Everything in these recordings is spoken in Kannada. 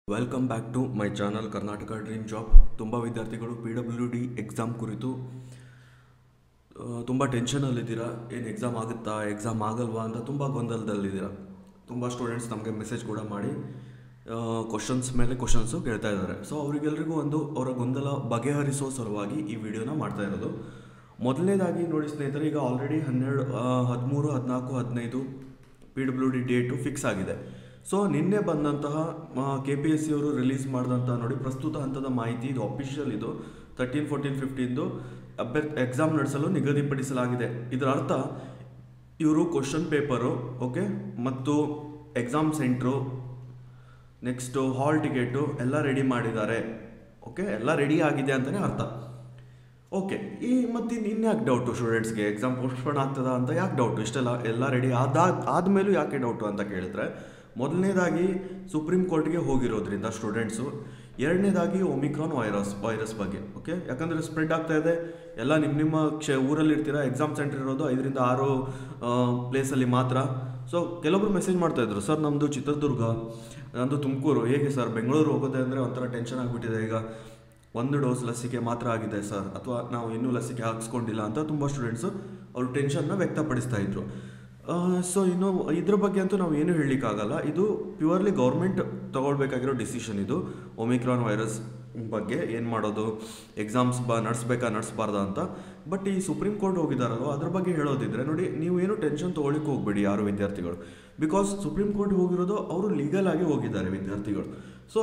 Welcome back to my channel Karnataka dream job. ತುಂಬ ವಿದ್ಯಾರ್ಥಿಗಳು PWD ಎಕ್ಸಾಮ್ ಕುರಿತು ತುಂಬ ಟೆನ್ಷನಲ್ಲಿದ್ದೀರಾ. ಏನು ಎಕ್ಸಾಮ್ ಆಗುತ್ತಾ, ಎಕ್ಸಾಮ್ ಆಗಲ್ವಾ ಅಂತ ತುಂಬ ಗೊಂದಲದಲ್ಲಿದ್ದೀರಾ. ತುಂಬ ಸ್ಟೂಡೆಂಟ್ಸ್ ನಮಗೆ ಮೆಸೇಜ್ ಕೂಡ ಮಾಡಿ ಕ್ವಶನ್ಸ್ ಮೇಲೆ ಕ್ವಶನ್ಸು ಕೇಳ್ತಾ ಇದ್ದಾರೆ. ಸೊ ಅವರಿಗೆಲ್ಲರಿಗೂ ಅವರ ಗೊಂದಲ ಬಗೆಹರಿಸೋ ಸಲುವಾಗಿ ಈ ವಿಡಿಯೋನ ಮಾಡ್ತಾ ಇರೋದು. ಮೊದಲನೇದಾಗಿ ನೋಡಿ ಸ್ನೇಹಿತರೆ, ಈಗ ಆಲ್ರೆಡಿ 12, 13, 14, 15 PWD ಡೇಟು ಫಿಕ್ಸ್ ಆಗಿದೆ. ಸೊ ನಿನ್ನೆ ಬಂದಂತಹ KPSC ಅವರು ರಿಲೀಸ್ ಮಾಡಿದಂಥ ನೋಡಿ ಪ್ರಸ್ತುತ ಹಂತದ ಮಾಹಿತಿ, ಇದು ಅಫಿಷಿಯಲ್, ಇದು 13, 14, 15 ಎಕ್ಸಾಮ್ ನಡೆಸಲು ನಿಗದಿಪಡಿಸಲಾಗಿದೆ. ಇದರ ಅರ್ಥ ಇವರು ಕ್ವಶನ್ ಪೇಪರು, ಓಕೆ, ಮತ್ತು exam centre, next hall ticket ಎಲ್ಲ ರೆಡಿ ಮಾಡಿದ್ದಾರೆ. ಓಕೆ, ಎಲ್ಲ ರೆಡಿ ಆಗಿದೆ ಅಂತಲೇ ಅರ್ಥ. ಓಕೆ, ಮತ್ತು ಇನ್ಯಾಕೆ ಡೌಟು ಸ್ಟೂಡೆಂಟ್ಸ್ಗೆ, ಎಕ್ಸಾಮ್ ಪೋಸ್ಟ್ಪೋನ್ ಆಗ್ತದ ಅಂತ ಯಾಕೆ ಡೌಟು? ಇಷ್ಟೆಲ್ಲ ಎಲ್ಲ ರೆಡಿ ಆದಮೇಲೂ ಯಾಕೆ ಡೌಟು ಅಂತ ಕೇಳಿದ್ರೆ, ಮೊದಲನೇದಾಗಿ ಸುಪ್ರೀಂ ಕೋರ್ಟ್ಗೆ ಹೋಗಿರೋದ್ರಿಂದ ಸ್ಟೂಡೆಂಟ್ಸು, ಎರಡನೇದಾಗಿ ಒಮಿಕ್ರಾನ್ ವೈರಸ್ ಬಗ್ಗೆ. ಓಕೆ, ಯಾಕಂದರೆ ಸ್ಪ್ರೆಡ್ ಆಗ್ತಾ ಇದೆ. ಎಲ್ಲ ನಿಮ್ಮ ಊರಲ್ಲಿ ಇರ್ತೀರಾ, ಎಕ್ಸಾಮ್ ಸೆಂಟರ್ ಇರೋದು 5 ರಿಂದ 6 ಪ್ಲೇಸಲ್ಲಿ ಮಾತ್ರ. ಸೊ ಕೆಲವೊಬ್ರು ಮೆಸೇಜ್ ಮಾಡ್ತಾಯಿದ್ರು, ಸರ್ ನಮ್ಮದು ಚಿತ್ರದುರ್ಗ, ನಮ್ಮದು ತುಮಕೂರು, ಹೇಗೆ ಸರ್ ಬೆಂಗಳೂರು ಹೋಗೋದೆ ಅಂದರೆ ಒಂಥರ ಟೆನ್ಷನ್ ಆಗಿಬಿಟ್ಟಿದೆ, ಈಗ 1 ಡೋಸ್ ಲಸಿಕೆ ಮಾತ್ರ ಆಗಿದೆ ಸರ್, ಅಥವಾ ನಾವು ಇನ್ನೂ ಲಸಿಕೆ ಹಾಕ್ಸ್ಕೊಂಡಿಲ್ಲ ಅಂತ ತುಂಬ ಸ್ಟೂಡೆಂಟ್ಸು ಅವರು ಟೆನ್ಷನ್ನ ವ್ಯಕ್ತಪಡಿಸ್ತಾ ಇದ್ರು. ಸೊ ಇನ್ನು ಇದ್ರ ಬಗ್ಗೆ ಅಂತೂ ನಾವು ಏನು ಹೇಳಲಿಕ್ಕಾಗಲ್ಲ. ಇದು ಪ್ಯೂರ್ಲಿ ಗೌರ್ಮೆಂಟ್ ತೊಗೊಳ್ಬೇಕಾಗಿರೋ ಡಿಸಿಷನ್ ಇದು. ಒಮಿಕ್ರಾನ್ ವೈರಸ್ ಬಗ್ಗೆ ಏನು ಮಾಡೋದು, ಎಕ್ಸಾಮ್ಸ್ ನಡೆಸಬಾರ್ದಾ ಅಂತ. ಬಟ್ ಈ ಸುಪ್ರೀಂ ಕೋರ್ಟ್ ಹೋಗಿದ್ದಾರಲ್ವ, ಅದ್ರ ಬಗ್ಗೆ ಹೇಳೋದಿದ್ರೆ ನೋಡಿ, ನೀವು ಏನು ಟೆನ್ಷನ್ ತೊಗೊಳಿಕ್ಕೆ ಹೋಗ್ಬೇಡಿ ಯಾರು ವಿದ್ಯಾರ್ಥಿಗಳು. ಬಿಕಾಸ್ ಸುಪ್ರೀಂ ಕೋರ್ಟ್ ಹೋಗಿರೋದು ಅವರು ಲೀಗಲ್ ಆಗಿ ಹೋಗಿದ್ದಾರೆ ವಿದ್ಯಾರ್ಥಿಗಳು. ಸೊ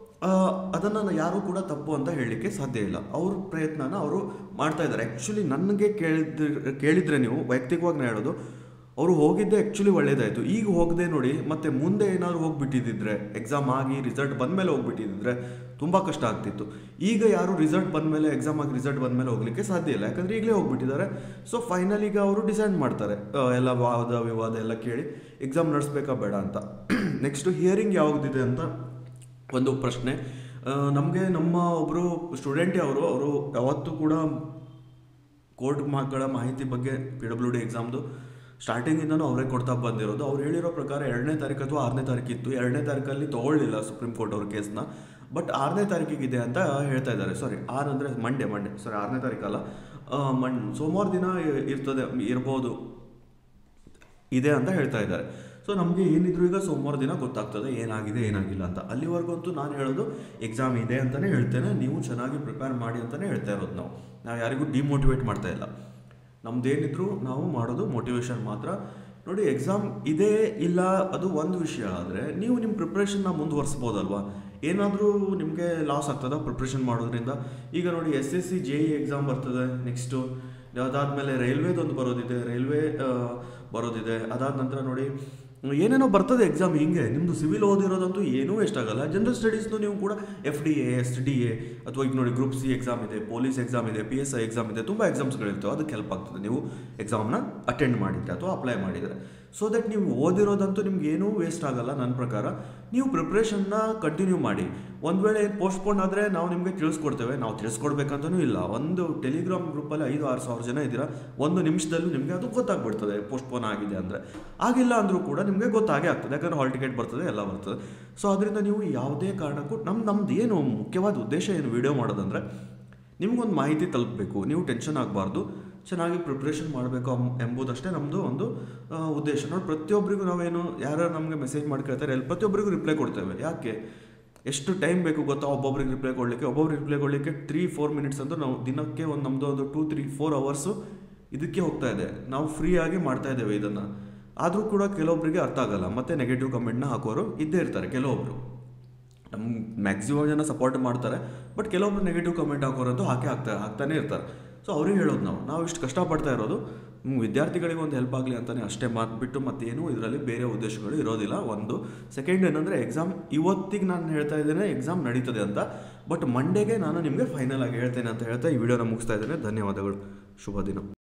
ಅದನ್ನು ಯಾರೂ ಕೂಡ ತಪ್ಪು ಅಂತ ಹೇಳಲಿಕ್ಕೆ ಸಾಧ್ಯ ಇಲ್ಲ. ಅವ್ರ ಪ್ರಯತ್ನನ ಅವರು ಮಾಡ್ತಾ ಇದ್ದಾರೆ. ಆ್ಯಕ್ಚುಲಿ ನನಗೆ ಕೇಳಿದರೆ ನೀವು ವೈಯಕ್ತಿಕವಾಗಿ ಹೇಳೋದು, ಅವರು ಹೋಗಿದ್ದೆ ಆ್ಯಕ್ಚುಲಿ ಒಳ್ಳೇದಾಯಿತು. ಈಗ ಹೋಗದೆ ನೋಡಿ, ಮತ್ತು ಮುಂದೆ ಏನಾದರೂ ಹೋಗಿಬಿಟ್ಟಿದ್ದಿದ್ರೆ, ಎಕ್ಸಾಮ್ ಆಗಿ ರಿಸಲ್ಟ್ ಬಂದಮೇಲೆ ಹೋಗ್ಬಿಟ್ಟಿದ್ದಿದ್ರೆ ತುಂಬ ಕಷ್ಟ ಆಗ್ತಿತ್ತು. ಈಗ ಯಾರು ರಿಸಲ್ಟ್ ಬಂದಮೇಲೆ, ಎಕ್ಸಾಮ್ ಆಗಿ ರಿಸಲ್ಟ್ ಬಂದಮೇಲೆ ಹೋಗಲಿಕ್ಕೆ ಸಾಧ್ಯ ಇಲ್ಲ, ಯಾಕಂದರೆ ಈಗಲೇ ಹೋಗ್ಬಿಟ್ಟಿದ್ದಾರೆ. ಸೊ ಫೈನಲ್ ಈಗ ಅವರು ಡಿಸೈಡ್ ಮಾಡ್ತಾರೆ, ಎಲ್ಲ ವಾದ ವಿವಾದ ಎಲ್ಲ ಕೇಳಿ ಎಕ್ಸಾಮ್ ನಡೆಸ್ಬೇಕಾ ಬೇಡ ಅಂತ. ನೆಕ್ಸ್ಟು ಹಿಯರಿಂಗ್ ಯಾವುದಿದೆ ಅಂತ ಒಂದು ಪ್ರಶ್ನೆ. ನಮಗೆ ನಮ್ಮ ಒಬ್ಬರು ಸ್ಟೂಡೆಂಟೇ ಅವರು ಯಾವತ್ತೂ ಕೂಡ ಕೋರ್ಟ್ ಮಕ್ಕಳ ಮಾಹಿತಿ ಬಗ್ಗೆ PWD ಎಕ್ಸಾಮ್ದು ಸ್ಟಾರ್ಟಿಂಗಿಂದನೂ ಅವರೇ ಕೊಡ್ತಾ ಬಂದಿರೋದು. ಅವ್ರು ಹೇಳಿರೋ ಪ್ರಕಾರ 2ನೇ ತಾರೀಕು ಅಥವಾ 6ನೇ ತಾರೀಕು ಇತ್ತು. 2ನೇ ತಾರೀಕಲ್ಲಿ ತೊಗೊಳ್ಳಿಲ್ಲ ಸುಪ್ರೀಂ ಕೋರ್ಟ್ ಅವ್ರ ಕೇಸ್ನ, ಬಟ್ 6ನೇ ತಾರೀಕಿಗಿದೆ ಅಂತ ಹೇಳ್ತಾ ಇದ್ದಾರೆ. ಸಾರಿ, 6 ಅಂದರೆ ಮಂಡೇ, ಸಾರಿ 6ನೇ ತಾರೀಕಲ್ಲ, ಸೋಮವಾರ ದಿನ ಇರ್ಬೋದು ಇದೆ ಅಂತ ಹೇಳ್ತಾ ಇದ್ದಾರೆ. ಸೊ ನಮಗೆ ಏನಿದ್ರು ಈಗ ಸೋಮವಾರ ದಿನ ಗೊತ್ತಾಗ್ತದೆ ಏನಾಗಿದೆ ಏನಾಗಿಲ್ಲ ಅಂತ. ಅಲ್ಲಿವರೆಗಂತೂ ನಾನು ಹೇಳೋದು ಎಕ್ಸಾಮ್ ಇದೆ ಅಂತಲೇ ಹೇಳ್ತೇನೆ, ನೀವು ಚೆನ್ನಾಗಿ ಪ್ರಿಪೇರ್ ಮಾಡಿ ಅಂತಲೇ ಹೇಳ್ತಾ ಇರೋದು. ನಾವು ಯಾರಿಗೂ ಡಿಮೋಟಿವೇಟ್ ಮಾಡ್ತಾ ಇಲ್ಲ. ನಮ್ಮದೇನಿದ್ರು ನಾವು ಮಾಡೋದು ಮೋಟಿವೇಶನ್ ಮಾತ್ರ. ನೋಡಿ, ಎಕ್ಸಾಮ್ ಇದೆ ಇಲ್ಲ ಅದು ಒಂದು ವಿಷಯ, ಆದರೆ ನೀವು ನಿಮ್ಮ ಪ್ರಿಪ್ರೇಷನ್ನ ಮುಂದುವರಿಸ್ಬೋದಲ್ವಾ. ಏನಾದರೂ ನಿಮಗೆ ಲಾಸ್ ಆಗ್ತದ ಪ್ರಿಪ್ರೇಷನ್ ಮಾಡೋದ್ರಿಂದ? ಈಗ ನೋಡಿ, SSC JE ಎಕ್ಸಾಮ್ ಬರ್ತದೆ, ನೆಕ್ಸ್ಟು ಅದಾದಮೇಲೆ ರೈಲ್ವೇದೊಂದು ಬರೋದಿದೆ. ಅದಾದ ನಂತರ ನೋಡಿ ಏನೇನೋ ಬರ್ತದೆ ಎಕ್ಸಾಮ್. ಹಿಂಗೆ ನಿಮ್ಮದು ಸಿವಿಲ್ ಓದಿರೋದಂತೂ ಏನೂ ವೇಸ್ಟ್ ಆಗಲ್ಲ. ಜನರಲ್ ಸ್ಟಡೀಸ್ನು ನೀವು ಕೂಡ FDA, SDA, ಅಥವಾ ಈಗ ನೋಡಿ ಗ್ರೂಪ್ C ಎಕ್ಸಾಮ್ ಇದೆ, ಪೊಲೀಸ್ ಎಕ್ಸಾಮ್ ಇದೆ, PSI ಎಕ್ಸಾಮ್ ಇದೆ, ತುಂಬ ಎಕ್ಸಾಮ್ಸ್ಗಳಿರ್ತವೆ. ಅದಕ್ಕೆ ಹೆಲ್ಪ್ ಆಗ್ತದೆ ನೀವು ಎಕ್ಸಾಮ್ನ ಅಟೆಂಡ್ ಮಾಡಿದರೆ ಅಥವಾ ಅಪ್ಲೈ ಮಾಡಿದರೆ. ಸೊ ದಟ್ ನೀವು ಓದಿರೋದಂತೂ ನಿಮ್ಗೆ ಏನೂ ವೇಸ್ಟ್ ಆಗಲ್ಲ. ನನ್ನ ಪ್ರಕಾರ ನೀವು ಪ್ರಿಪ್ರೇಷನ್ನ ಕಂಟಿನ್ಯೂ ಮಾಡಿ. ಒಂದು ವೇಳೆ ಪೋಸ್ಟ್ಪೋನ್ ಆದರೆ ನಾವು ನಿಮಗೆ ತಿಳಿಸ್ಕೊಡ್ತೇವೆ. ನಾವು ತಿಳಿಸ್ಕೊಡ್ಬೇಕಂತನೂ ಇಲ್ಲ. ಒಂದು ಟೆಲಿಗ್ರಾಮ್ ಗ್ರೂಪಲ್ಲಿ 5-6 ಸಾವಿರ ಜನ ಇದ್ದೀರಾ. 1 ನಿಮಿಷದಲ್ಲೂ ನಿಮಗೆ ಅದು ಗೊತ್ತಾಗ್ಬಿಡ್ತದೆ ಪೋಸ್ಟ್ಪೋನ್ ಆಗಿದೆ ಅಂದರೆ. ಆಗಿಲ್ಲ ಅಂದರೂ ಕೂಡ ನಿಮಗೆ ಗೊತ್ತಾಗೇ ಆಗ್ತದೆ, ಯಾಕಂದರೆ ಹಾಲ್ ಟಿಕೆಟ್ ಬರ್ತದೆ, ಎಲ್ಲ ಬರ್ತದೆ. ಸೊ ಅದರಿಂದ ನೀವು ಯಾವುದೇ ಕಾರಣಕ್ಕೂ ನಮ್ದು ಏನು ಮುಖ್ಯವಾದ ಉದ್ದೇಶ ಏನು ವಿಡಿಯೋ ಮಾಡೋದಂದರೆ, ನಿಮಗೊಂದು ಮಾಹಿತಿ ತಲುಪಬೇಕು, ನೀವು ಟೆನ್ಷನ್ ಆಗಬಾರ್ದು, ಚೆನ್ನಾಗಿ ಪ್ರಿಪ್ರೇಷನ್ ಮಾಡಬೇಕು ಎಂಬುದಷ್ಟೇ ನಮ್ಮದು ಒಂದು ಉದ್ದೇಶ. ನೋಡಿ, ಪ್ರತಿಯೊಬ್ಬರಿಗೂ ನಾವೇನು ಯಾರು ನಮಗೆ ಮೆಸೇಜ್ ಮಾಡಿ ಕೇಳ್ತಾರೆ, ಪ್ರತಿಯೊಬ್ಬರಿಗೂ ರಿಪ್ಲೈ ಕೊಡ್ತೇವೆ. ಯಾಕೆ, ಎಷ್ಟು ಟೈಮ್ ಬೇಕು ಗೊತ್ತಾ ಒಬ್ಬೊಬ್ರಿಗೆ ರಿಪ್ಲೈ ಕೊಡಲಿಕ್ಕೆ 3-4 ಮಿನಿಟ್ಸ್ ಅಂದರೂ ನಾವು ದಿನಕ್ಕೆ ನಮ್ಮದು ಒಂದು 2-3-4 ಅವರ್ಸು ಇದಕ್ಕೆ ಹೋಗ್ತಾ ಇದೆ. ನಾವು ಫ್ರೀಯಾಗಿ ಮಾಡ್ತಾ ಇದ್ದೇವೆ ಇದನ್ನು. ಆದರೂ ಕೂಡ ಕೆಲವೊಬ್ಬರಿಗೆ ಅರ್ಥ ಆಗಲ್ಲ, ಮತ್ತು ನೆಗೆಟಿವ್ ಕಮೆಂಟ್ನ ಹಾಕೋರು ಇದ್ದೇ ಇರ್ತಾರೆ. ಕೆಲವೊಬ್ಬರು ನಮ್ಗೆ ಮ್ಯಾಕ್ಸಿಮಮ್ ಜನ ಸಪೋರ್ಟ್ ಮಾಡ್ತಾರೆ, ಬಟ್ ಕೆಲವೊಬ್ರು ನೆಗೆಟಿವ್ ಕಮೆಂಟ್ ಹಾಕೋರಂತೂ ಹಾಕ್ತಾನೆ ಇರ್ತಾರೆ. ಸೊ ಅವ್ರಿಗೆ ಹೇಳೋದು, ನಾವು ಇಷ್ಟು ಕಷ್ಟಪಡ್ತಾ ಇರೋದು ವಿದ್ಯಾರ್ಥಿಗಳಿಗೆ ಒಂದು ಹೆಲ್ಪ್ ಆಗಲಿ ಅಂತಲೇ ಅಷ್ಟೇ ಬಿಟ್ಟು ಮತ್ತೇನು ಇದರಲ್ಲಿ ಬೇರೆ ಉದ್ದೇಶಗಳು ಇರೋದಿಲ್ಲ. ಒಂದು ಸೆಕೆಂಡ್ ಏನಂದರೆ, ಎಕ್ಸಾಮ್ ಇವತ್ತಿಗೆ ನಾನು ಹೇಳ್ತಾ ಇದ್ದೇನೆ ಎಕ್ಸಾಮ್ ನಡೀತದೆ ಅಂತ, ಬಟ್ ಮಂಡೇಗೆ ನಾನು ನಿಮಗೆ ಫೈನಲ್ ಆಗಿ ಹೇಳ್ತೇನೆ ಅಂತ ಹೇಳ್ತಾ ಈ ವಿಡಿಯೋನ ಮುಗಿಸ್ತಾ ಇದ್ದೇನೆ. ಧನ್ಯವಾದಗಳು, ಶುಭ ದಿನ.